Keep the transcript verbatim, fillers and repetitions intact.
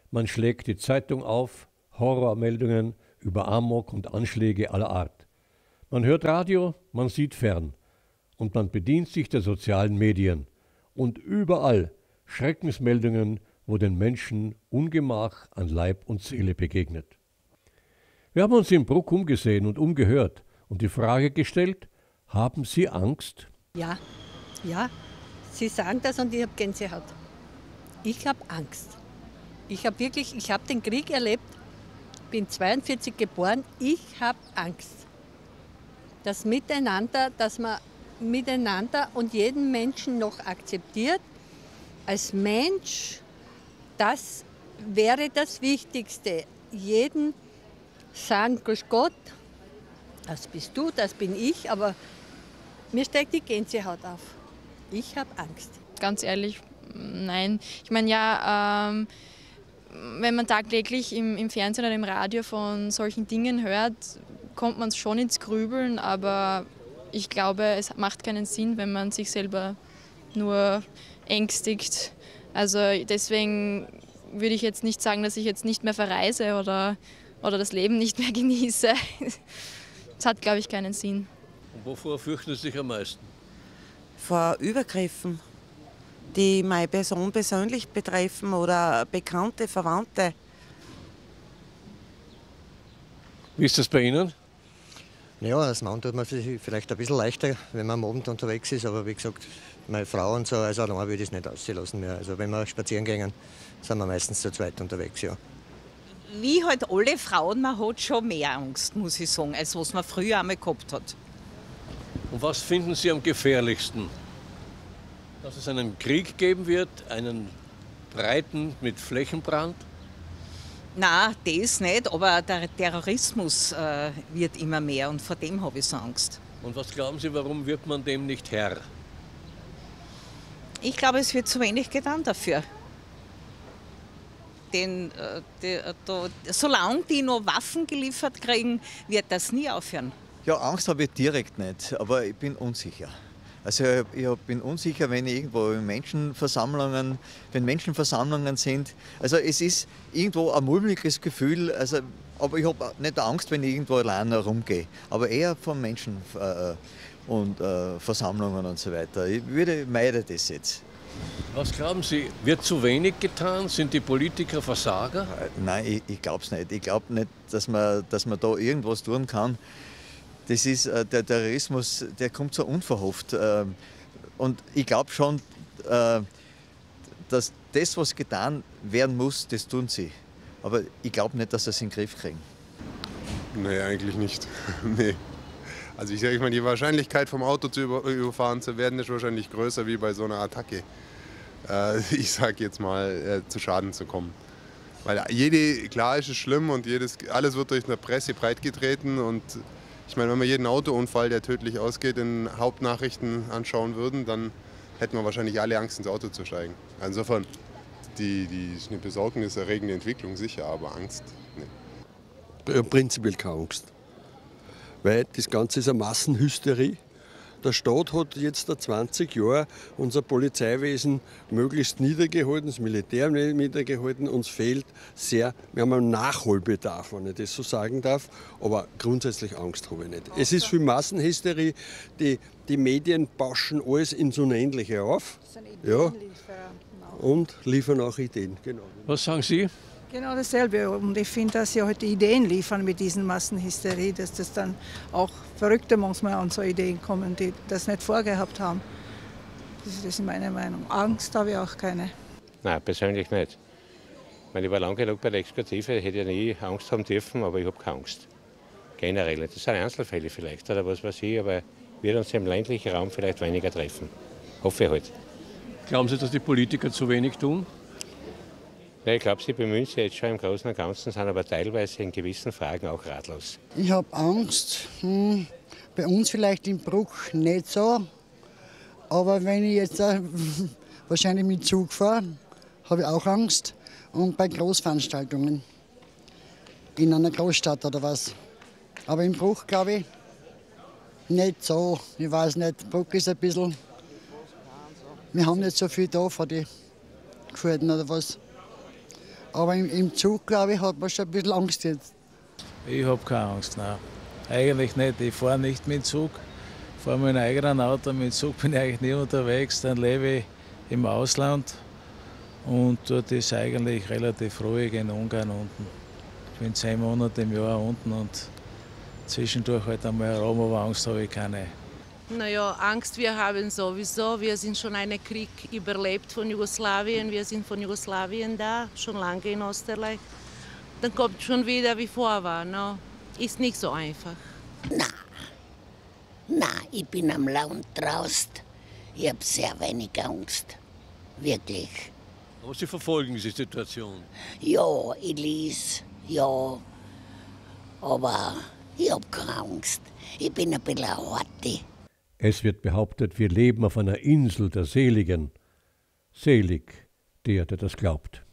Man schlägt die Zeitung auf, Horrormeldungen über Amok und Anschläge aller Art. Man hört Radio, man sieht fern und man bedient sich der sozialen Medien. Und überall Schreckensmeldungen, wo den Menschen Ungemach an Leib und Seele begegnet. Wir haben uns in Bruck umgesehen und umgehört und die Frage gestellt, haben Sie Angst? Ja, ja, Sie sagen das und ich habe Gänsehaut. Ich habe Angst. Ich habe wirklich, ich habe den Krieg erlebt, bin zweiundvierzig geboren, ich habe Angst. Das Miteinander, dass man miteinander und jeden Menschen noch akzeptiert, als Mensch, das wäre das Wichtigste. Jeden sagen, grüß Gott, das bist du, das bin ich, aber mir steigt die Gänsehaut auf. Ich habe Angst. Ganz ehrlich, nein. Ich meine, ja, ähm, wenn man tagtäglich im, im Fernsehen oder im Radio von solchen Dingen hört, kommt man schon ins Grübeln, aber ich glaube, es macht keinen Sinn, wenn man sich selber nur ängstigt. Also deswegen würde ich jetzt nicht sagen, dass ich jetzt nicht mehr verreise oder, oder das Leben nicht mehr genieße. Das hat, glaube ich, keinen Sinn. Und wovor fürchten Sie sich am meisten? Vor Übergriffen, die meine Person persönlich betreffen oder Bekannte, Verwandte. Wie ist das bei Ihnen? Ja, als Mann tut man sich vielleicht ein bisschen leichter, wenn man am Abend unterwegs ist. Aber wie gesagt, meine Frau und so, also allein würde ich es nicht auslassen mehr. Also wenn wir spazieren gehen, sind wir meistens zu zweit unterwegs, ja. Wie halt alle Frauen, man hat schon mehr Angst, muss ich sagen, als was man früher einmal gehabt hat. Und was finden Sie am gefährlichsten? Dass es einen Krieg geben wird, einen breiten mit Flächenbrand? Nein, das nicht, aber der Terrorismus äh, wird immer mehr und vor dem habe ich so Angst. Und was glauben Sie, warum wird man dem nicht Herr? Ich glaube, es wird zu wenig getan dafür. Denn äh, die, da, solange die noch Waffen geliefert kriegen, wird das nie aufhören. Ja, Angst habe ich direkt nicht, aber ich bin unsicher. Also ich bin unsicher, wenn ich irgendwo in Menschenversammlungen, wenn Menschenversammlungen sind. Also es ist irgendwo ein mulmiges Gefühl, also, aber ich habe nicht Angst, wenn ich irgendwo allein herumgehe, aber eher von Menschen äh, und äh, Versammlungen und so weiter. Ich würde meide das jetzt. Was glauben Sie, wird zu wenig getan? Sind die Politiker Versager? Nein, ich, ich glaube es nicht. Ich glaube nicht, dass man, dass man da irgendwas tun kann. Das ist, äh, der Terrorismus, der kommt so unverhofft. Äh, und ich glaube schon, äh, dass das, was getan werden muss, das tun sie. Aber ich glaube nicht, dass sie es in den Griff kriegen. Nee, eigentlich nicht. Nee. Also ich sage mal, die Wahrscheinlichkeit vom Auto zu über, überfahren zu werden, ist wahrscheinlich größer wie bei so einer Attacke. Äh, ich sage jetzt mal, äh, zu Schaden zu kommen. Weil jede, klar ist es schlimm und jedes, alles wird durch eine Presse breitgetreten und ich meine, wenn wir jeden Autounfall, der tödlich ausgeht, in Hauptnachrichten anschauen würden, dann hätten wir wahrscheinlich alle Angst, ins Auto zu steigen. Insofern, die, die ist eine besorgniserregende Entwicklung sicher, aber Angst, nee. Prinzipiell keine Angst. Weil das Ganze ist eine Massenhysterie. Der Staat hat jetzt zwanzig Jahre unser Polizeiwesen möglichst niedergehalten, das Militär niedergehalten. Uns fehlt sehr, wir haben einen Nachholbedarf, wenn ich das so sagen darf, aber grundsätzlich Angst habe ich nicht. Es ist viel Massenhysterie, die, die Medien bauschen alles ins Unendliche auf, ja, und liefern auch Ideen. Genau. Was sagen Sie? Genau dasselbe. Und ich finde, dass sie heute Ideen liefern mit diesen Massenhysterie, dass das dann auch Verrückte manchmal an so Ideen kommen, die das nicht vorgehabt haben. Das ist meine Meinung. Angst habe ich auch keine. Nein, persönlich nicht. Ich war lange genug bei der Exekutive, hätte ja nie Angst haben dürfen, aber ich habe keine Angst. Generell. Das sind Einzelfälle vielleicht oder was weiß ich, aber wird uns im ländlichen Raum vielleicht weniger treffen. Hoffe ich halt. Glauben Sie, dass die Politiker zu wenig tun? Ja, ich glaube, sie bemühen sich jetzt schon im Großen und Ganzen, sind aber teilweise in gewissen Fragen auch ratlos. Ich habe Angst. Hm, bei uns vielleicht im Bruck nicht so. Aber wenn ich jetzt äh, wahrscheinlich mit Zug fahre, habe ich auch Angst. Und bei Großveranstaltungen in einer Großstadt oder was. Aber im Bruck, glaube ich, nicht so. Ich weiß nicht, Bruck ist ein bisschen... Wir haben nicht so viel da von den Gefährten oder was. Aber im, im Zug, glaube ich, hat man schon ein bisschen Angst jetzt. Ich habe keine Angst, nein. Eigentlich nicht. Ich fahre nicht mit dem Zug. Ich fahre mit einem eigenen Auto. Mit dem Zug bin ich eigentlich nie unterwegs. Dann lebe ich im Ausland. Und dort ist eigentlich relativ ruhig in Ungarn unten. Ich bin zehn Monate im Jahr unten und zwischendurch halt einmal herum, aber Angst habe ich keine. Naja, Angst wir haben sowieso. Wir sind schon einen Krieg überlebt von Jugoslawien. Wir sind von Jugoslawien da, schon lange in Österreich. Dann kommt schon wieder wie vor war. No? Ist nicht so einfach. Na, na, ich bin am Land draußen. Ich habe sehr wenig Angst. Wirklich. Aber Sie verfolgen diese Situation? Ja, ich lese, ja. Aber ich habe keine Angst. Ich bin ein bisschen eine Horte. Es wird behauptet, wir leben auf einer Insel der Seligen. Selig, der, der das glaubt.